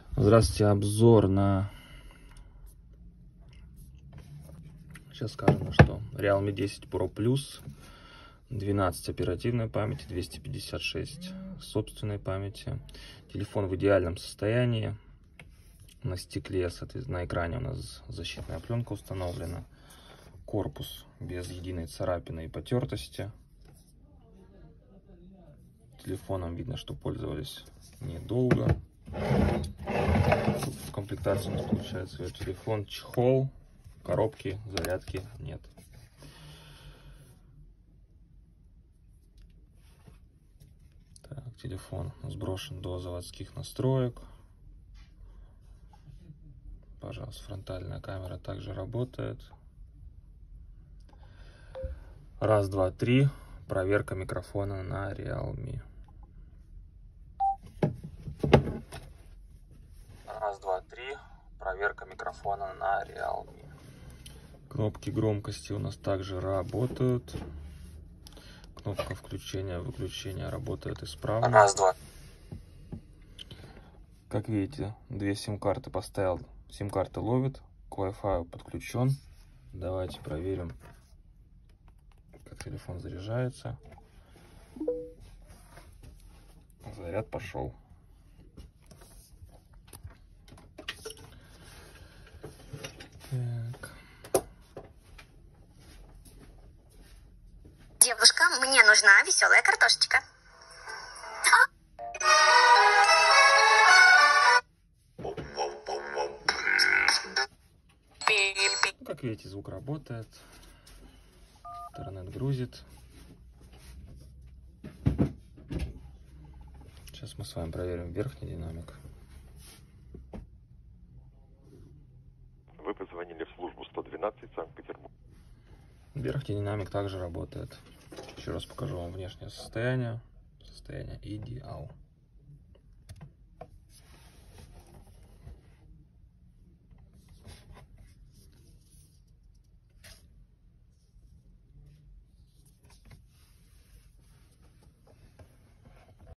Здравствуйте, обзор на... Сейчас скажем, что Realme 10 Pro Plus, 12 оперативной памяти, 256 собственной памяти. Телефон в идеальном состоянии. На стекле, соответственно, на экране у нас защитная пленка установлена. Корпус без единой царапины и потертости. Телефоном видно, что пользовались недолго. В комплектации у нас получается телефон, чехол, коробки, зарядки нет. Так, телефон сброшен до заводских настроек. Пожалуйста, фронтальная камера также работает. Раз, два, три. Проверка микрофона на Realme. Раз, два, три. Проверка микрофона на Realme. Кнопки громкости у нас также работают. Кнопка включения-выключения работает исправно. Раз, два. Как видите, две сим-карты поставил. Сим-карта ловит, к Wi-Fi подключен. Давайте проверим, как телефон заряжается. Заряд пошел. Так. Девушка, мне нужна веселая картошечка. Как видите, звук работает. Интернет грузит. Сейчас мы с вами проверим верхний динамик. Вы позвонили в службу 112 Санкт-Петербург. Верхний динамик также работает. Еще раз покажу вам внешнее состояние. Состояние идеал.